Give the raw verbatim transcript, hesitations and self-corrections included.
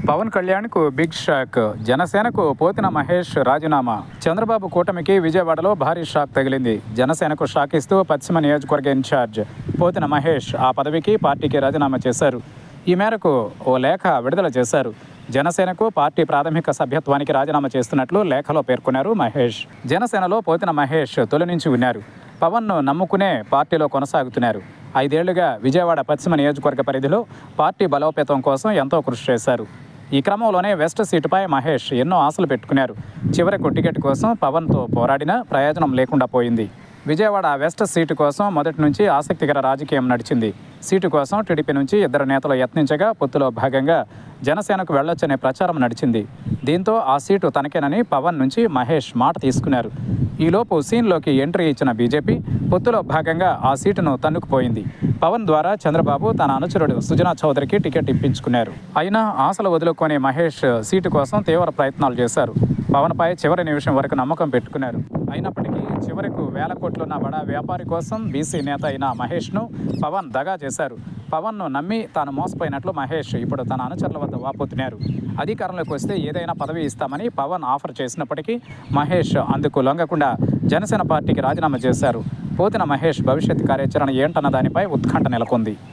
పవన్ కళ్యాణ్కు big shock. జనసేనకు పోతిన మహేష్ రాజీనామా. చంద్రబాబు కూటమికి విజయవాడలో భారీ షాక్ తగిలింది. జనసేనకు షాక్ ఇస్తూ పశ్చిమ నియోజకవర్గ ఇన్ఛార్జ్ పోతిన మహేష్ ఆ పదవికి పార్టీకి రాజీనామా చేశారు. ఈ మేరకు ఓ లేఖ విడుదల చేశారు. జనసేనకు పార్టీ ప్రాథమిక సభ్యత్వానికి రాజీనామా చేస్తున్నట్లు లేఖలో పేర్కొన్నారు మహేష్. జనసేనలో పోతిన మహేష్ తొలి నుంచి ఉన్నారు. పవన్ను నమ్ముకునే పార్టీలో కొనసాగుతున్నారు. ఐదేళ్లుగా విజయవాడ పశ్చిమ నియోజకవర్గ పరిధిలో పార్టీ బలోపేతం కోసం ఎంతో కృషి చేశారు. ఈ క్రమంలోనే వెస్ట్ సీటుపై మహేష్ ఎన్నో ఆశలు పెట్టుకున్నారు. చివరకు టికెట్ కోసం పవన్తో పోరాడినా ప్రయోజనం లేకుండా పోయింది. విజయవాడ వెస్ట్ సీటు కోసం మొదటి నుంచి ఆసక్తికర రాజకీయం నడిచింది. సీటు కోసం టీడీపీ నుంచి ఇద్దరు నేతలు యత్నించగా పొత్తులో భాగంగా జనసేనకు వెళ్లొచ్చనే ప్రచారం నడిచింది. దీంతో ఆ సీటు తనకేనని పవన్ నుంచి మహేష్ మాట తీసుకున్నారు. ఈలోపు సీన్లోకి ఎంట్రీ ఇచ్చిన బీజేపీ పొత్తులో భాగంగా ఆ సీటును తన్నుకుపోయింది. పవన్ ద్వారా చంద్రబాబు తన అనుచరుడు సుజనా చౌదరికి టికెట్ ఇప్పించుకున్నారు. అయినా ఆశలు వదులుకొని మహేష్ సీటు కోసం తీవ్ర ప్రయత్నాలు చేశారు. పవన్పై చివరి నిమిషం వరకు నమ్మకం పెట్టుకున్నారు. అయినప్పటికీ చివరకు వేల కోట్లున్న బడా వ్యాపారి కోసం బీసీ నేత అయిన మహేష్ను పవన్ దగా చేశారు. పవన్ను నమ్మి తాను మోసపోయినట్లు మహేష్ ఇప్పుడు తన అనుచరుల వద్ద వాపోతున్నారు. అధికారంలోకి వస్తే ఏదైనా పదవి ఇస్తామని పవన్ ఆఫర్ చేసినప్పటికీ మహేష్ అందుకు లొంగకుండా జనసేన పార్టీకి రాజీనామా చేశారు. పోతిన మహేష్ భవిష్యత్ కార్యాచరణ ఏంటన్న దానిపై ఉత్కంఠ నెలకొంది.